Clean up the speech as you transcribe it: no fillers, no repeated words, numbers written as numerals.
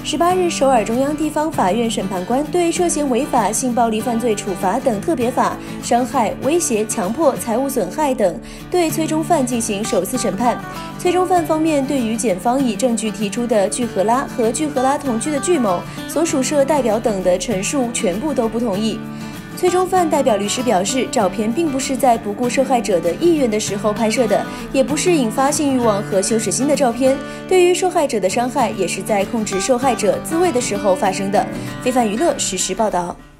18日，首尔中央地方法院审判官对涉嫌违法性暴力犯罪处罚等特别法、伤害、威胁、强迫、财物损害等对崔中范进行首次审判。崔中范方面对于检方以证据提出的具荷拉和具荷拉同居的具某所属社代表等的陈述全部都不同意。崔中范代表律师表示，照片并不是在不顾受害者的意愿的时候拍摄的，也不是引发性欲望和羞耻心的照片。对于受害者的伤害，也是在控制受害者自卫的时候发生的。非凡娱乐实时报道。